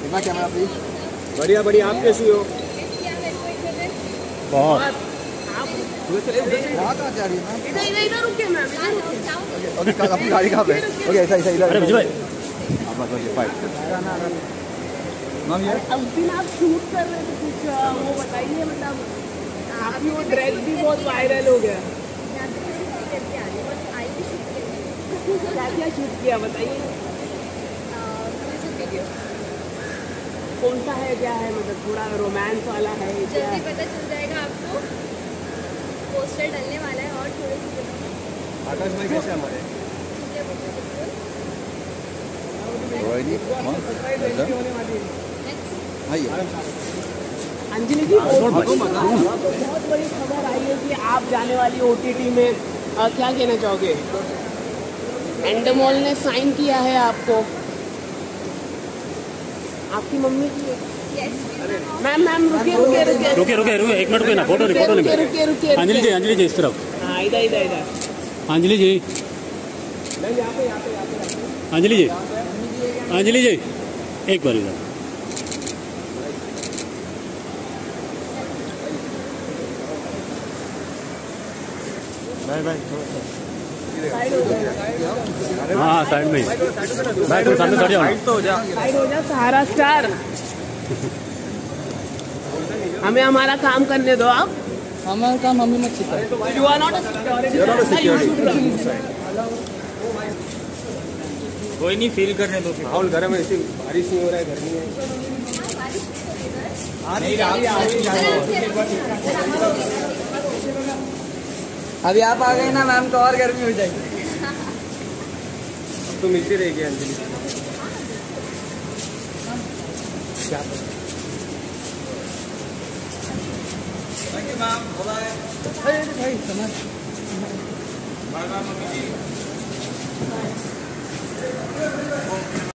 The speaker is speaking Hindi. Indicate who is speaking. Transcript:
Speaker 1: कितना कैमरा प्लीज।
Speaker 2: बढ़िया बढ़िया, आप कैसी हो?
Speaker 3: बहुत
Speaker 1: जा रही है मैम?
Speaker 4: इधर रुकिए मैम, इधर रुकिए।
Speaker 1: ओके अपनी गाड़ी कहाँ पे? ओके ऐसा ऐसा इधर।
Speaker 3: अरे भाई
Speaker 1: बस ओके फाइट। मैम ये
Speaker 4: उस दिन आप शूट कर रहे थे कुछ, वो बताइए, मतलब आपकी वो ड्रेस भी बहुत वायरल हो गया। क्या क्या शूट किया बताइए? कौन सा है, क्या है, मतलब थोड़ा रोमांस वाला है?
Speaker 5: जल्दी पता चल जाएगा आपको, पोस्टर डलने वाला है और थोड़े से दिनों में।
Speaker 2: आकाश भाई कैसे हमारे?
Speaker 4: अंजलि जी, बहुत बड़ी खबर आई है कि आप जाने वाली OTT में, क्या कहना चाहोगे? एंडमॉल ने साइन किया है आपको, आपकी मम्मी की। मैम रुकिए रुकिए रुकिए
Speaker 3: रुके रुके रुके 1 मिनट रुके ना, फोटो
Speaker 4: रुकिए रुकिए।
Speaker 3: अंजलि जी इस तरफ।
Speaker 4: हाँ इधर इधर इधर।
Speaker 3: अंजलि जी, अंजलि जी एक बार इधर। हाँ साइड में भाई, तुम सामने खड़े हो।
Speaker 4: साइड हो जा सहारा स्टार। हमें हमारा काम करने दो आप।
Speaker 1: हमारा काम हमें मत सिखाओ।
Speaker 4: You are not a security.
Speaker 2: कोई नहीं, फील करने दो। माहौल गर्म है, ऐसी बारिश नहीं हो रहा है, गर्मी है।
Speaker 1: अभी आप आ गए ना मैम तो और गर्मी हो जाएगी।
Speaker 2: अब तो मिलती रहेगी अंजलि। क्या
Speaker 1: भाई समझ
Speaker 2: बाय बाय मम्मी जी।